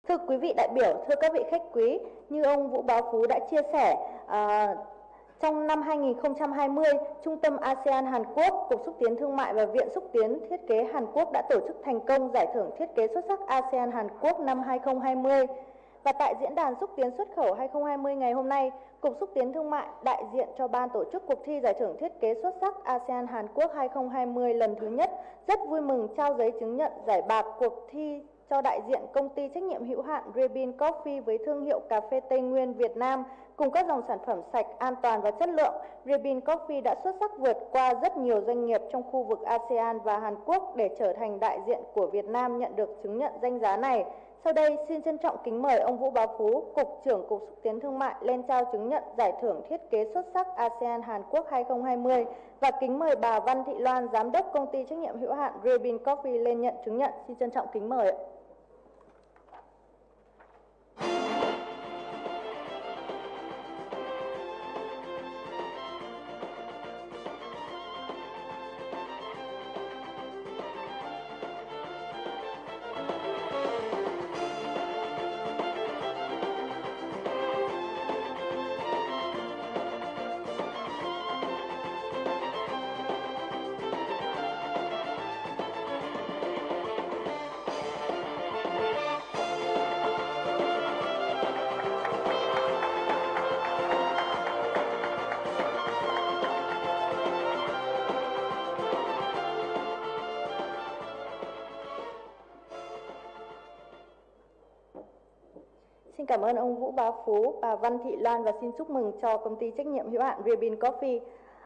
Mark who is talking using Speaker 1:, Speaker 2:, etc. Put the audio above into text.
Speaker 1: Thưa quý vị đại biểu, thưa các vị khách quý, như ông Vũ Bá Phú đã chia sẻ, trong năm 2020, Trung tâm ASEAN Hàn Quốc, Cục Xúc tiến Thương mại và Viện Xúc tiến Thiết kế Hàn Quốc đã tổ chức thành công giải thưởng thiết kế xuất sắc ASEAN Hàn Quốc năm 2020. Và tại Diễn đàn Xúc tiến xuất khẩu 2020 ngày hôm nay, Cục Xúc tiến Thương mại đại diện cho ban tổ chức cuộc thi giải thưởng thiết kế xuất sắc ASEAN Hàn Quốc 2020 lần thứ nhất rất vui mừng trao giấy chứng nhận giải bạc cuộc thi cho đại diện công ty trách nhiệm hữu hạn Rebin Coffee với thương hiệu cà phê Tây Nguyên Việt Nam cùng các dòng sản phẩm sạch, an toàn và chất lượng. Rebin Coffee đã xuất sắc vượt qua rất nhiều doanh nghiệp trong khu vực ASEAN và Hàn Quốc để trở thành đại diện của Việt Nam nhận được chứng nhận danh giá này. Sau đây, xin trân trọng kính mời ông Vũ Bá Phú, Cục trưởng Cục Xúc tiến Thương mại lên trao chứng nhận giải thưởng thiết kế xuất sắc ASEAN Hàn Quốc 2020 và kính mời bà Văn Thị Loan, Giám đốc công ty trách nhiệm hữu hạn Rebin Coffee lên nhận chứng nhận. Xin trân trọng kính mời ạ. Xin cảm ơn ông Vũ Bá Phú, bà Văn Thị Loan và xin chúc mừng cho công ty trách nhiệm hữu hạn Rebin Coffee.